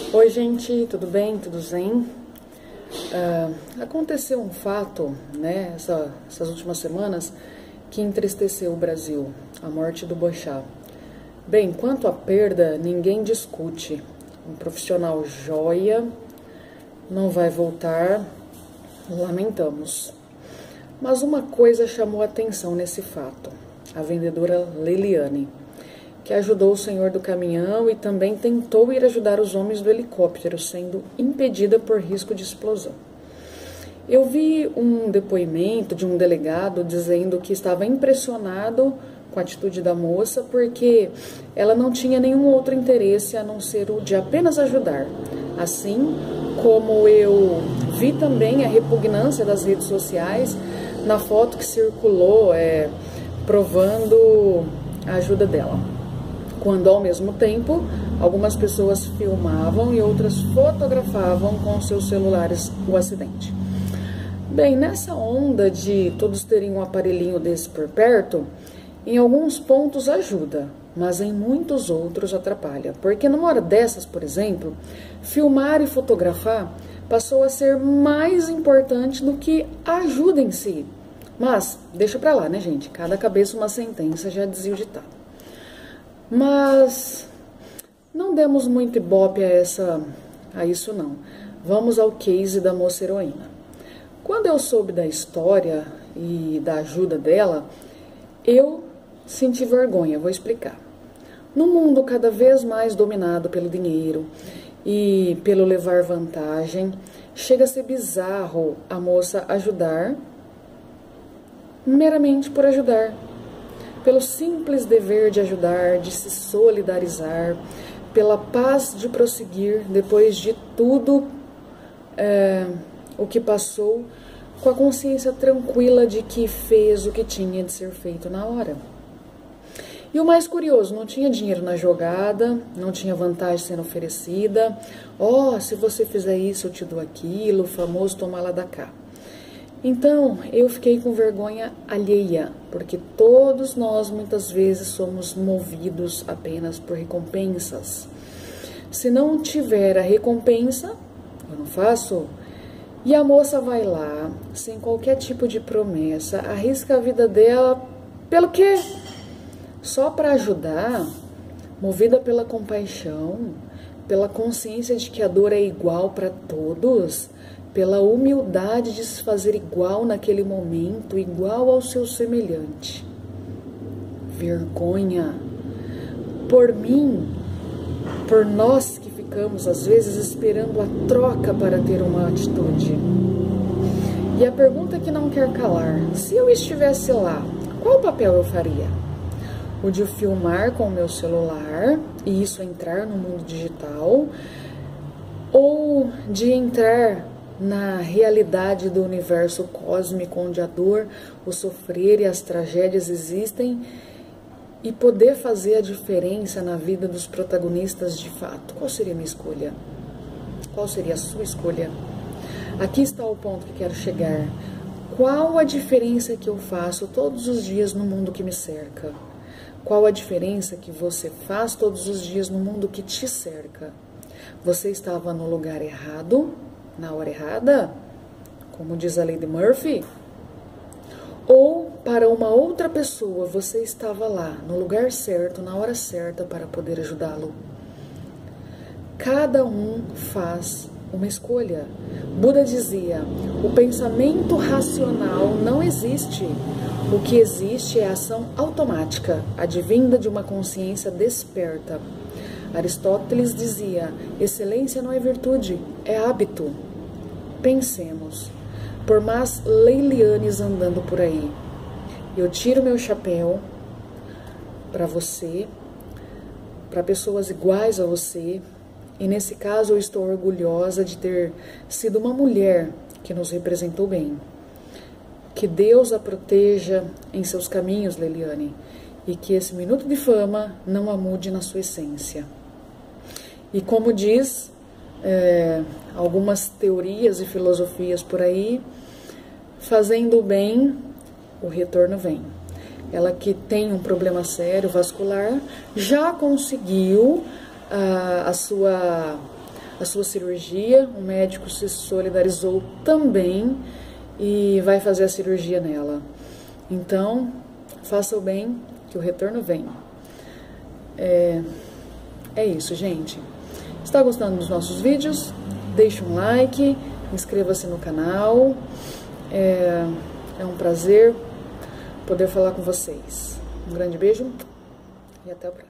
Oi gente, tudo bem? Tudo zen? Aconteceu um fato, né, essas últimas semanas, que entristeceu o Brasil, a morte do Boechat. Bem, quanto à perda, ninguém discute. Um profissional joia não vai voltar, lamentamos. Mas uma coisa chamou a atenção nesse fato, a vendedora Leiliane, que ajudou o senhor do caminhão e também tentou ir ajudar os homens do helicóptero, sendo impedida por risco de explosão. Eu vi um depoimento de um delegado dizendo que estava impressionado com a atitude da moça porque ela não tinha nenhum outro interesse a não ser o de apenas ajudar. Assim como eu vi também a repugnância das redes sociais na foto que circulou provando a ajuda dela. Quando, ao mesmo tempo, algumas pessoas filmavam e outras fotografavam com seus celulares o acidente. Bem, nessa onda de todos terem um aparelhinho desse por perto, em alguns pontos ajuda, mas em muitos outros atrapalha. Porque numa hora dessas, por exemplo, filmar e fotografar passou a ser mais importante do que a ajuda em si. Mas, deixa pra lá, né, gente? Cada cabeça uma sentença, já dizia o ditado. Mas não demos muito ibope a isso não. Vamos ao case da moça heroína. Quando eu soube da história e da ajuda dela, eu senti vergonha, vou explicar. No mundo cada vez mais dominado pelo dinheiro e pelo levar vantagem, chega a ser bizarro a moça ajudar meramente por ajudar. Pelo simples dever de ajudar, de se solidarizar, pela paz de prosseguir depois de tudo o que passou, com a consciência tranquila de que fez o que tinha de ser feito na hora. E o mais curioso, não tinha dinheiro na jogada, não tinha vantagem sendo oferecida. Se você fizer isso, eu te dou aquilo, o famoso toma lá da cá. Então, eu fiquei com vergonha alheia, porque todos nós muitas vezes somos movidos apenas por recompensas. Se não tiver a recompensa, eu não faço. E a moça vai lá, sem qualquer tipo de promessa, arrisca a vida dela pelo quê? Só para ajudar, movida pela compaixão, pela consciência de que a dor é igual para todos, pela humildade de se fazer igual naquele momento, igual ao seu semelhante. Vergonha. Por mim, por nós que ficamos às vezes esperando a troca para ter uma atitude. E a pergunta que não quer calar, se eu estivesse lá, qual papel eu faria? O de filmar com o meu celular e isso entrar no mundo digital, ou de entrar na realidade do universo cósmico onde a dor, o sofrer e as tragédias existem e poder fazer a diferença na vida dos protagonistas de fato? Qual seria a minha escolha? Qual seria a sua escolha? Aqui está o ponto que quero chegar. Qual a diferença que eu faço todos os dias no mundo que me cerca? Qual a diferença que você faz todos os dias no mundo que te cerca? Você estava no lugar errado, na hora errada, como diz a Lady Murphy? Ou para uma outra pessoa você estava lá, no lugar certo, na hora certa para poder ajudá-lo? Cada um faz uma escolha. Buda dizia, o pensamento racional não existe. O que existe é a ação automática, advinda de uma consciência desperta. Aristóteles dizia, excelência não é virtude, é hábito. Pensemos, por mais Leilianes andando por aí, eu tiro meu chapéu para você, para pessoas iguais a você, e nesse caso eu estou orgulhosa de ter sido uma mulher que nos representou bem. Que Deus a proteja em seus caminhos, Leiliane, e que esse minuto de fama não a mude na sua essência. E como diz algumas teorias e filosofias por aí, fazendo o bem, o retorno vem. Ela que tem um problema sério vascular, já conseguiu a sua cirurgia, o médico se solidarizou também e vai fazer a cirurgia nela. Então, faça o bem, que o retorno vem. É isso, gente. Está gostando dos nossos vídeos? Deixe um like, inscreva-se no canal. É um prazer poder falar com vocês. Um grande beijo e até o próximo.